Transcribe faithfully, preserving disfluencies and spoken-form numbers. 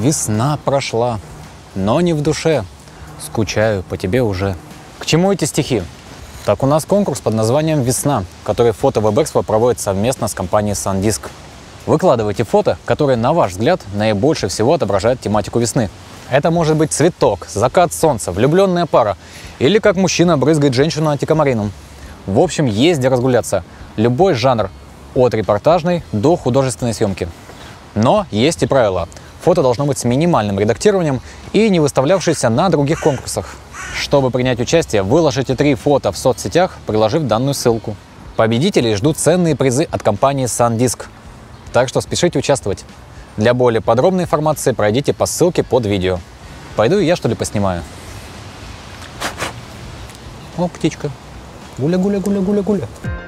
Весна прошла, но не в душе. Скучаю по тебе уже. К чему эти стихи? Так у нас конкурс под названием «Весна», который Фото Веб-Экспо проводит совместно с компанией SanDisk. Выкладывайте фото, которые, на ваш взгляд, наибольше всего отображают тематику весны. Это может быть цветок, закат солнца, влюбленная пара или как мужчина брызгает женщину антикомарином. В общем, есть где разгуляться. Любой жанр, от репортажной до художественной съемки. Но есть и правила. Фото должно быть с минимальным редактированием и не выставлявшееся на других конкурсах. Чтобы принять участие, выложите три фото в соцсетях, приложив данную ссылку. Победителей ждут ценные призы от компании SanDisk. Так что спешите участвовать. Для более подробной информации пройдите по ссылке под видео. Пойду и я, что ли, поснимаю. О, птичка. Гуля-гуля-гуля-гуля-гуля.